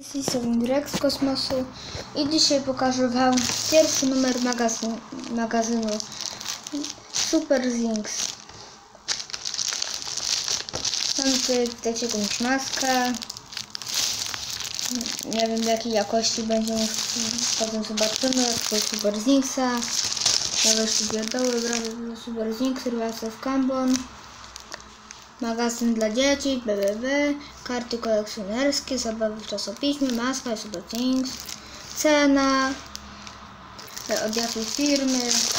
Jestem Direkt z kosmosu i dzisiaj pokażę wam pierwszy numer magazynu Super Things. Mam tutaj widać jakąś maskę. Nie wiem, w jakiej jakości będzie, potem zobaczymy. Tutaj Super Thingsa. Nawet pierdoły, Super Things, Rywalstwo w Kambon. Magazyn dla dzieci, BBB, karty kolekcjonerskie, zabawy w czasopiśmie, maska, Super Things, cena, od jakiej firmy.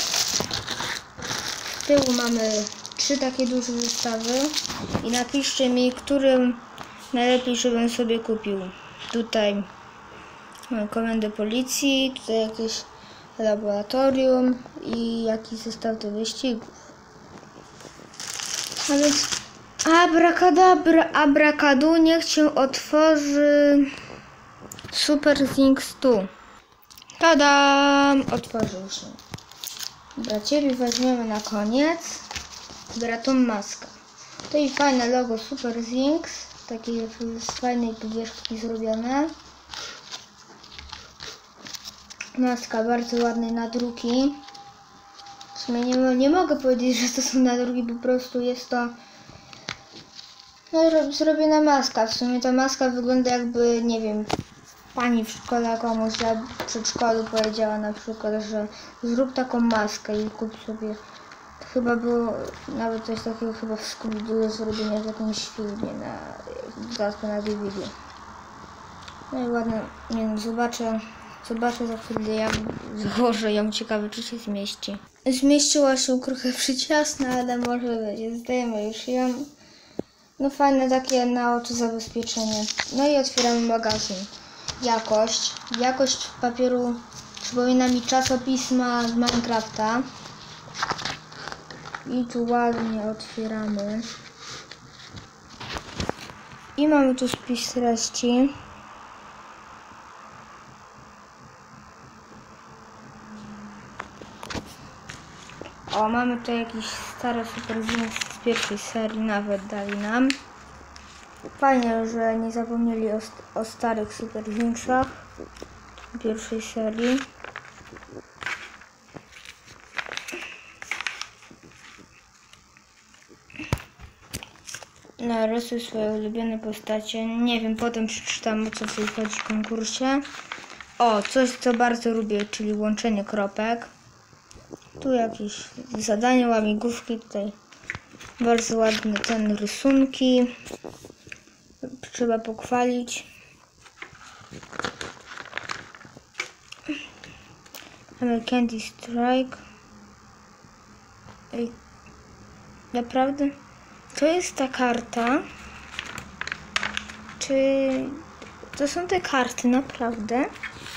Z tyłu mamy 3 takie duże zestawy i napiszcie mi, którym najlepiej, żebym sobie kupił. Tutaj mamy komendę policji, tutaj jakieś laboratorium i jakiś zestaw do wyścigów. A więc abrakadu, niech się otworzy Super Things tu. Tada! Otworzył się. Dobra, ciebie weźmiemy na koniec. Dobra, tą maskę. To i fajne logo Super Things. Takie z fajnej powierzchni zrobione. Maska bardzo ładnej nadruki. W sumie nie mogę powiedzieć, że to są nadruki, po prostu jest to zrobiona maska. W sumie ta maska wygląda jakby, nie wiem, pani w szkole komuś w przedszkolu powiedziała na przykład, że zrób taką maskę i kup sobie. Chyba było nawet coś takiego chyba w Scooby-Doo zrobione w jakimś filmie na DVD. No i ładnie, nie wiem, zobaczę za chwilę, ja założę ją, ciekawe czy się zmieści. Zmieściła się trochę przyciasna, ale może być, zdajemy już ją. No fajne takie na oczy zabezpieczenie. No i otwieramy magazyn. Jakość papieru przypomina mi czasopisma z Minecrafta. I tu ładnie otwieramy. I mamy tu spis treści. O, mamy tutaj jakieś stare Super Things z pierwszej serii, nawet dali nam. Fajnie, że nie zapomnieli o starych Super Thingsach pierwszej serii. Narysuj swoje ulubione postacie. Nie wiem, potem przeczytam, o co w tej chodzi w konkursie. O, coś co bardzo lubię, czyli łączenie kropek. Tu jakieś zadania, łamigłówki, tutaj bardzo ładne te rysunki. Trzeba pochwalić. Mamy Candy Strike. Ej, naprawdę? To jest ta karta? Czy to są te karty naprawdę?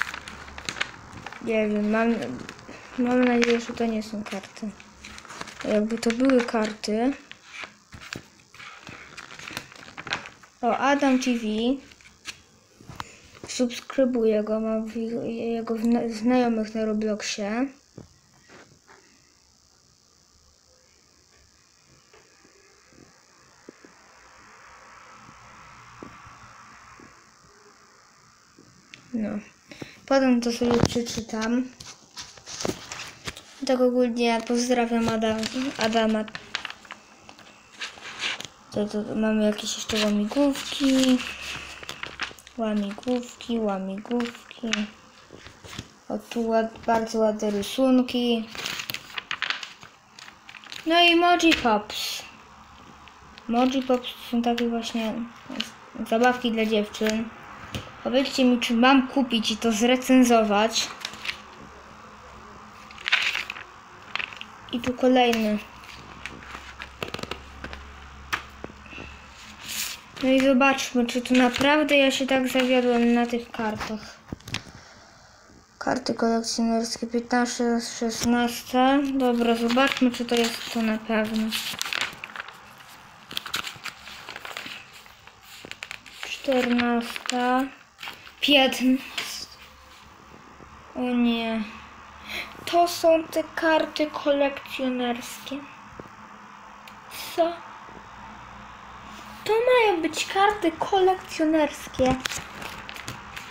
Nie wiem, mam nadzieję, że to nie są karty. Jakby to były karty. O, Adam TV. Subskrybuję go, mam jego znajomych na Robloxie. No. Potem to sobie przeczytam. Tak ogólnie pozdrawiam Adama. To mamy jakieś jeszcze łamigłówki. O, tu bardzo ładne rysunki. No i Moji Pops. Moji Pops są takie właśnie zabawki dla dziewczyn. Powiedzcie mi, czy mam kupić i to zrecenzować. I tu kolejny. No i zobaczmy, czy tu naprawdę ja się tak zawiodłem na tych kartach. Karty kolekcjonerskie 15, 16. Dobra, zobaczmy, czy to jest to na pewno. 14. 15. O nie. To są te karty kolekcjonerskie. Co? To mają być karty kolekcjonerskie.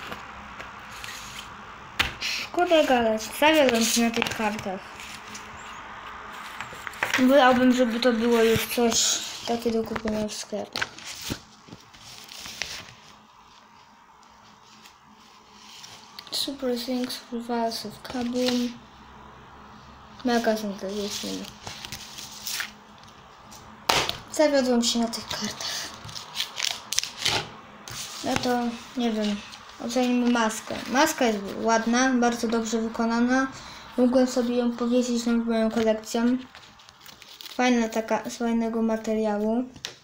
Szkoda gadać. Zawiodłem się na tych kartach. Wolałbym, żeby to było już coś takie do kupienia w sklepach. Super Things, Reverse of Kaboom. Magazyn telewizyjny. Zawiodłem się na tych kartach. No to nie wiem. Ocenimy maskę. Maska jest ładna, bardzo dobrze wykonana. Mogłem sobie ją powiesić nad moją kolekcją. Fajna taka, z fajnego materiału.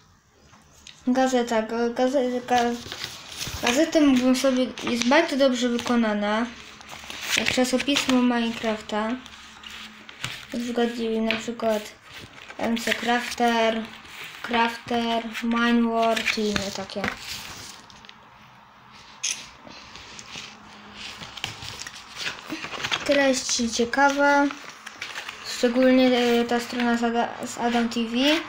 Gazetę mógłbym sobie, jest bardzo dobrze wykonana. Jak czasopismo Minecrafta. Na przykład MC Crafter, Minewar, czy inne takie. Treść ciekawa. Szczególnie ta strona z Adam TV.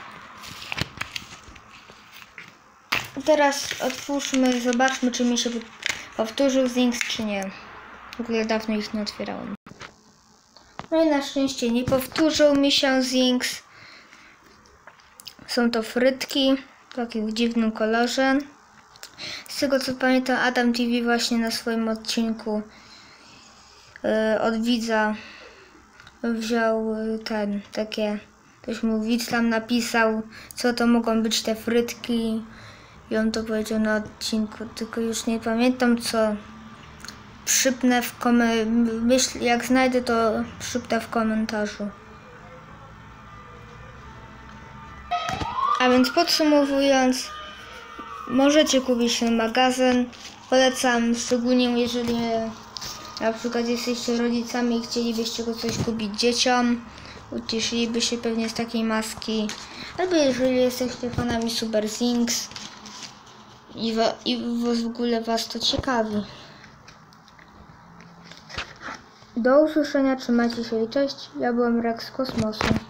Teraz otwórzmy, zobaczmy, czy mi się powtórzył Zinks, czy nie. W ogóle dawno ich nie otwierałem. No i na szczęście nie powtórzył mi się Zinks. Są to frytki w takim dziwnym kolorze. Z tego co pamiętam, Adam TV właśnie na swoim odcinku od widza wziął ktoś mu widz tam napisał, co to mogą być te frytki i on to powiedział na odcinku, tylko już nie pamiętam co. Przypnę w jak znajdę, to przypnę w komentarzu. A więc podsumowując, możecie kupić ten magazyn. Polecam, szczególnie jeżeli na przykład jesteście rodzicami i chcielibyście go coś kupić dzieciom. Ucieszyliby się pewnie z takiej maski. Albo jeżeli jesteście fanami Super Things i w ogóle was to ciekawi. Do usłyszenia, trzymajcie się i cześć. Ja byłem Rex z Kosmosu.